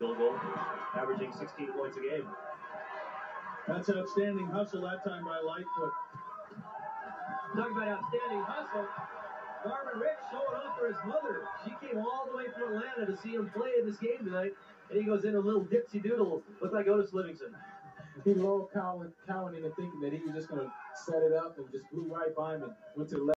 Field goal, averaging 16 points a game. That's outstanding hustle that time by Lightfoot. Talking about outstanding hustle, Marvin showing off for his mother. She came all the way from Atlanta to see him play in this game tonight, and he goes in a little dipsy doodle, looked like Otis Livingston. He low cowing and thinking that he was just going to set it up and just blew right by him and went to the left.